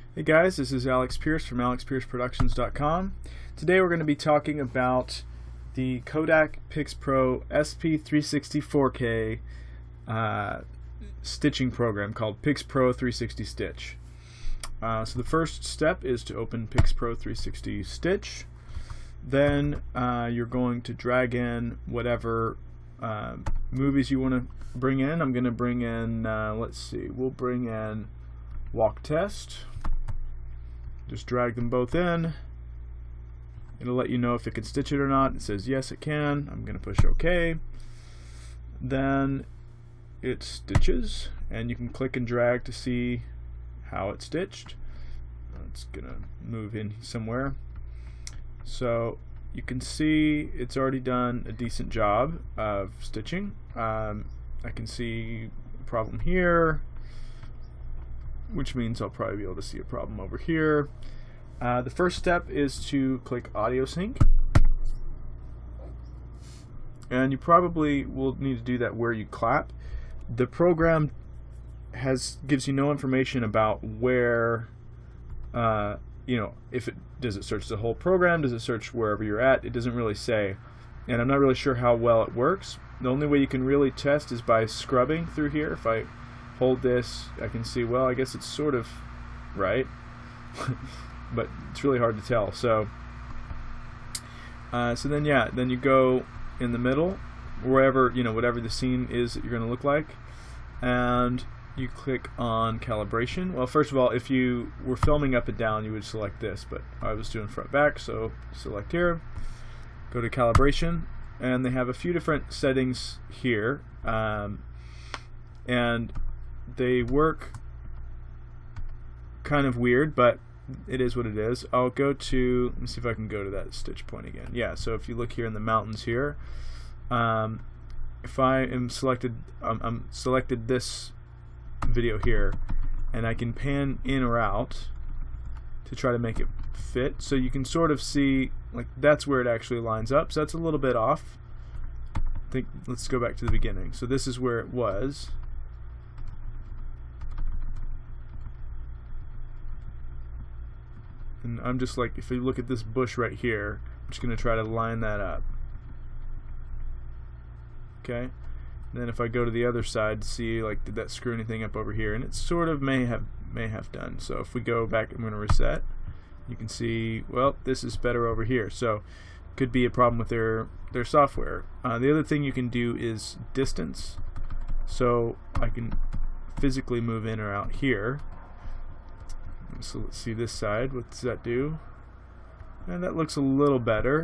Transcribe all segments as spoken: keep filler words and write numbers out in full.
Hey guys, this is Alex Pearce from alex pearce productions dot com. Today we're going to be talking about the Kodak Pixpro S P three sixty four K uh, stitching program called Pixpro three sixty Stitch. Uh, so the first step is to open Pixpro three sixty Stitch. Then uh, you're going to drag in whatever uh, movies you want to bring in. I'm going to bring in, uh, let's see, we'll bring in Walk Test. Just drag them both in. It'll let you know if it can stitch it or not. It says yes, it can. I'm going to push OK. Then it stitches, and you can click and drag to see how it's stitched. It's going to move in somewhere. So you can see it's already done a decent job of stitching. Um, I can see a problem here, which means I'll probably be able to see a problem over here. Uh, the first step is to click Audio Sync, and you probably will need to do that where you clap. The program has gives you no information about where, uh, you know, if it does it search the whole program, does it search wherever you're at? It doesn't really say, and I'm not really sure how well it works. The only way you can really test is by scrubbing through here. If I hold this, I can see, well, I guess it's sort of right, but it's really hard to tell. So, uh, so then, yeah, then you go in the middle, wherever, you know, whatever the scene is that you're going to look like, and you click on calibration. Well, first of all, if you were filming up and down, you would select this, but I was doing front back, so select here, go to calibration, and they have a few different settings here, um, and they work kind of weird, but it is what it is. I'll go to, let me see if I can go to that stitch point again. Yeah, so if you look here in the mountains here, um, if I am selected, um, I'm selected this video here, and I can pan in or out to try to make it fit, so you can sort of see, like, that's where it actually lines up. So that's a little bit off. I think, let's go back to the beginning. So this is where it was. And I'm just like, if you look at this bush right here, I'm just going to try to line that up. Okay. And then if I go to the other side, see, like, did that screw anything up over here? And it sort of may have may have done. So if we go back, I'm going to reset. You can see, well, this is better over here. So could be a problem with their their software. Uh, the other thing you can do is distance. So I can physically move in or out here. So let's see this side. What does that do? And that looks a little better.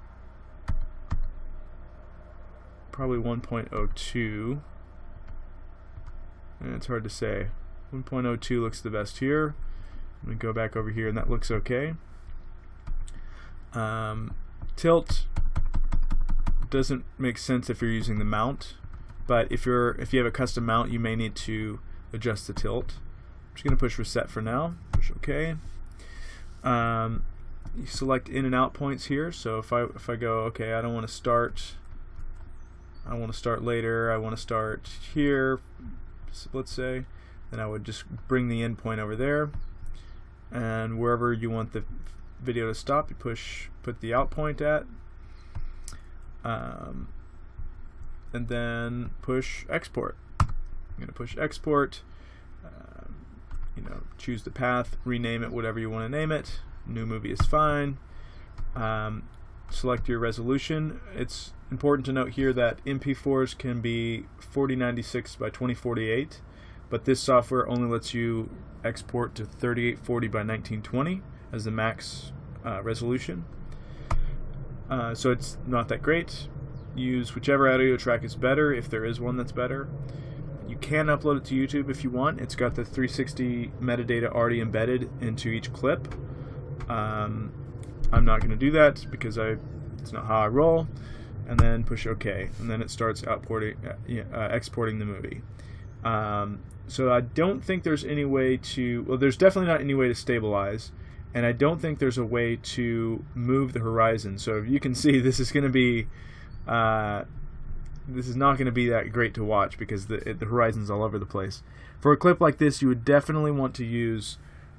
Probably one point oh two. And it's hard to say. one point oh two looks the best here. I'm going to go back over here, and that looks okay. Um, tilt doesn't make sense if you're using the mount, but if you're if you have a custom mount, you may need to adjust the tilt. I'm just going to push reset for now. Push OK. Um, you select in and out points here. So if I if I go, okay, I don't want to start. I want to start later. I want to start here. Let's say. Then I would just bring the end point over there, and wherever you want the video to stop, you push put the out point at, um, and then push export. I'm going to push export. Um, you know, choose the path, rename it whatever you want to name it. New movie is fine. Um, select your resolution. It's important to note here that M P fours can be forty ninety-six by twenty forty-eight, but this software only lets you export to thirty-eight forty by nineteen twenty as the max uh, resolution. Uh, so it's not that great. Use whichever audio track is better, if there is one that's better. You can upload it to YouTube if you want. It's got the three sixty metadata already embedded into each clip. Um, I'm not going to do that because I it's not how I roll. And then push OK, and then it starts outporting, uh, uh, exporting the movie. Um, so I don't think there's any way to, well, there's definitely not any way to stabilize, and I don't think there's a way to move the horizon. So if you can see, this is going to be, uh, this is not going to be that great to watch because the the horizon's all over the place. For a clip like this, you would definitely want to use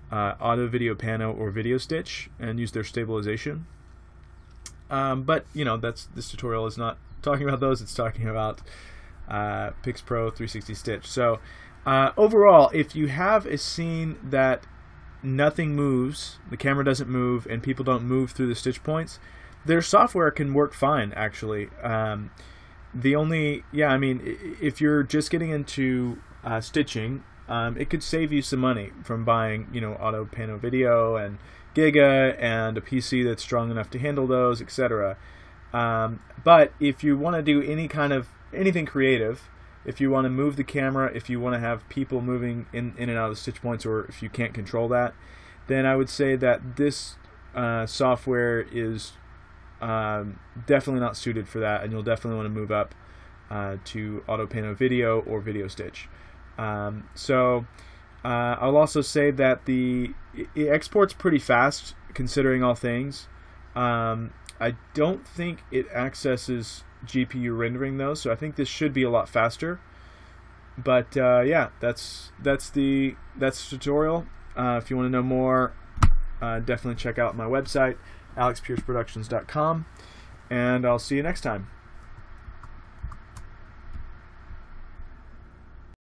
uh, Autopano or VideoStitch and use their stabilization. Um, but you know, that's this tutorial is not talking about those. It's talking about uh, Pixpro three sixty Stitch. So uh, overall, if you have a scene that nothing moves, the camera doesn't move, and people don't move through the stitch points, their software can work fine, actually. Um, the only, yeah, I mean, if you're just getting into uh, stitching, um, it could save you some money from buying, you know, Autopano Video and Giga and a P C that's strong enough to handle those, et cetera. Um, but if you want to do any kind of anything creative, if you want to move the camera, if you want to have people moving in, in and out of the stitch points, or if you can't control that, then I would say that this uh, software is um, definitely not suited for that, and you'll definitely want to move up uh, to Autopano Video or VideoStitch. Um, so uh, I'll also say that the it exports pretty fast, considering all things. Um, I don't think it accesses G P U rendering though, so I think this should be a lot faster. But uh, yeah, that's that's the that's the tutorial. Uh, if you want to know more, uh, definitely check out my website, alex pearce productions dot com, and I'll see you next time.